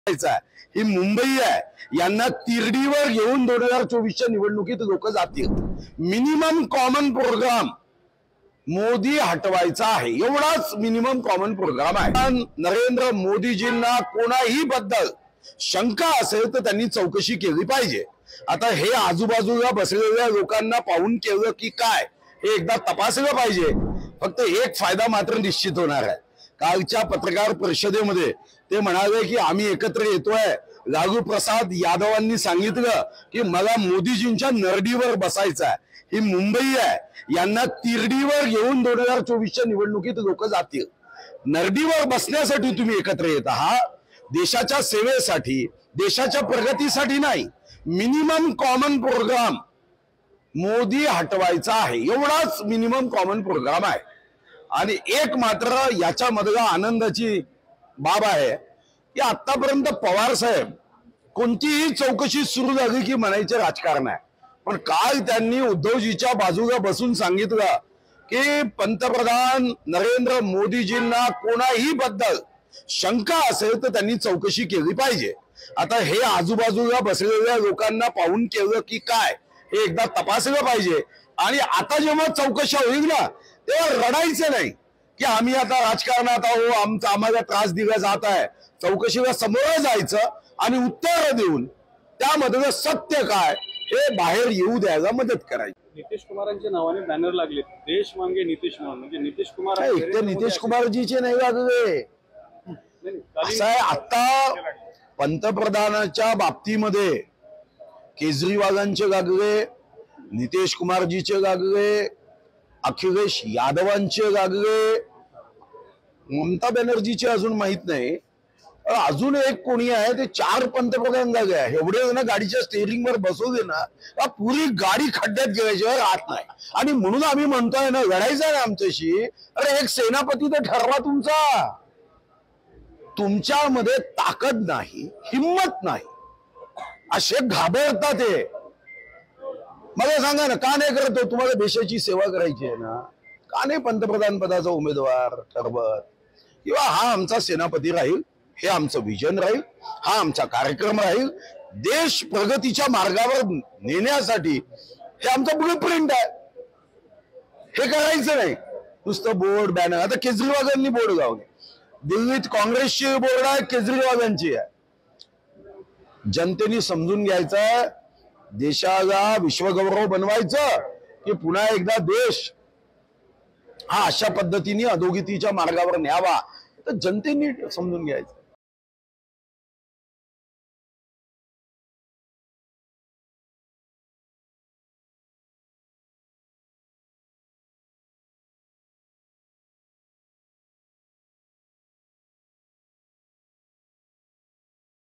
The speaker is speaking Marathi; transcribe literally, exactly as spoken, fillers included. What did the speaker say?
ही मुंबई आहे, यांना तिरडीवर घेऊन दोन हजार चोवीसच्या निवडणुकीत लोक जातील। मिनिमम कॉमन प्रोग्राम मोदी हटवायचा आहे, एवढाच मिनिमम कॉमन प्रोग्राम आहे। नरेंद्र मोदीजींना कोणाही बद्दल शंका असेल तर त्यांनी चौकशी केली पाहिजे। आता हे आजूबाजूला बसलेल्या लोकांना पाहून केलं की काय हे एकदा तपासलं पाहिजे। फक्त एक फायदा मात्र निश्चित होणार आहे, कालच्या पत्रकार परिषदेमध्ये ते म्हणाले की आम्ही एकत्र येतोय। लालू प्रसाद यादवांनी सांगितलं की मला मोदीजींच्या नरडीवर बसायचं आहे। ही मुंबई आहे, यांना तिरडीवर घेऊन दोन हजार चोवीसच्या निवडणुकीत लोक जातील। नरडीवर बसण्यासाठी तुम्ही एकत्र येत आहात, देशाच्या सेवेसाठी, देशाच्या प्रगतीसाठी नाही। मिनिमम कॉमन प्रोग्राम मोदी हटवायचा आहे, एवढाच मिनिमम कॉमन प्रोग्राम आहे। आणि एक मात्र याच्यामधला आनंदाची बाब आहे की आतापर्यंत पवार साहेब कोणतीही चौकशी सुरू झाली की म्हणायचे राजकारण आहे, पण काल त्यांनी उद्धवजीच्या बाजूला बसून सांगितलं की पंतप्रधान नरेंद्र मोदीजींना कोणाही बद्दल शंका असेल तर त्यांनी चौकशी केली पाहिजे। आता हे आजूबाजूला बसलेल्या लोकांना पाहून केलं की काय हे एकदा तपासलं पाहिजे। आणि आता जेव्हा चौकशा होईल ना तेव्हा रडायचं नाही की आम्ही आता राजकारणात आहो, आमचा आम्हाला त्रास दिला जात आहे। चौकशीला समोर जायचं आणि उत्तर देऊन त्यामधलं सत्य काय हे बाहेर येऊ द्यायला मदत करायची। नितीश कुमारांच्या नावाने बॅनर लागले, देश मांगे नितीश कुमार, म्हणजे नितीश कुमार ते नितीश कुमारजीचे नाही लागले। असं आहे, आता पंतप्रधानाच्या बाबतीमध्ये केजरीवालांचे लागले, नितीश कुमारजीचे लागले, अखिलेश यादवांचे लागले, ममता बॅनर्जीचे अजून माहित नाही, अजून एक कोणी आहे ते चार पंतप्रधान लागले। एवढे ना गाडीच्या स्टेअरिंग वर बसवले ना पुरी गाडी खड्ड्यात गेल्याशिवाय राहत नाही। आणि म्हणून आम्ही म्हणतोय ना लढायचं ना आमच्याशी, अरे एक सेनापती तर ठरवा तुमचा। तुमच्यामध्ये ताकद नाही, हिम्मत नाही, असे घाबरतात ते। मला सांगा ना का नाही करतो? तुम्हाला देशाची सेवा करायची आहे ना, का नाही पंतप्रधान पदाचा उमेदवार ठरवत? किंवा हा आमचा सेनापती राहील, हे आमचं विजन राहील, हा आमचा कार्यक्रम राहील, देश प्रगतीच्या मार्गावर नेण्यासाठी हे आमचं ब्लूप्रिंट आहे। हे करायचं नाही नुसतं बोर्ड बॅनर। आता केजरीवालांनी बोर्ड लावले, दिल्लीत काँग्रेसची बोर्ड आहे, केजरीवालांची आहे। जनतेने समजून घ्यायचं, देशाला विश्वगौरव बनवायचं की पुन्हा एकदा देश हा अशा पद्धतीने अधोगतीच्या मार्गावर न्यावा, तर जनतेने समजून घ्यायचं।